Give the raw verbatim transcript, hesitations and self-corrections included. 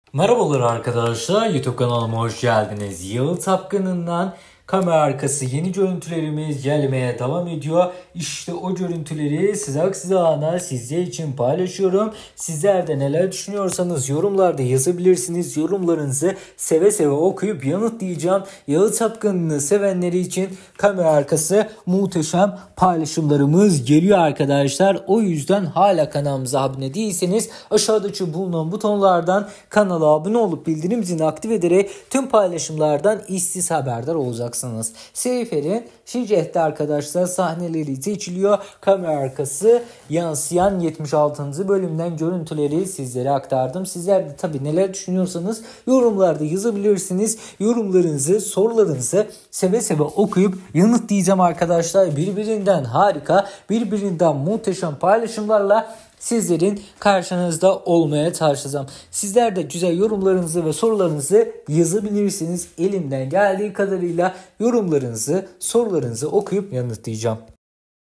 Merhabalar arkadaşlar, YouTube kanalıma hoş geldiniz. Yalı Tapkanı'ndan kamera arkası yeni görüntülerimiz gelmeye devam ediyor. İşte o görüntüleri sıcak sıcağına sizler için paylaşıyorum. Sizler de neler düşünüyorsanız yorumlarda yazabilirsiniz. Yorumlarınızı seve seve okuyup yanıtlayacağım. Yalı Tapkanı'nı sevenleri için kamera arkası muhteşem paylaşımlarımız geliyor arkadaşlar. O yüzden hala kanalımıza abone değilseniz aşağıdaki bulunan butonlardan kanala abone olup bildirim zilini aktif ederek tüm paylaşımlardan işsiz haberdar olacaksınız. Seyfer'in Şirceh'te arkadaşlar sahneleri seçiliyor. Kamera arkası yansıyan yetmiş altıncı bölümden görüntüleri sizlere aktardım. Sizler de tabii neler düşünüyorsanız yorumlarda yazabilirsiniz. Yorumlarınızı, sorularınızı seve seve okuyup yanıtlayacağım arkadaşlar. Birbirinden harika, birbirinden muhteşem paylaşımlarla sizlerin karşınızda olmaya çalışacağım. Sizler de güzel yorumlarınızı ve sorularınızı yazabilirsiniz. Elimden geldiği kadarıyla yorumlarınızı, sorularınızı okuyup yanıtlayacağım.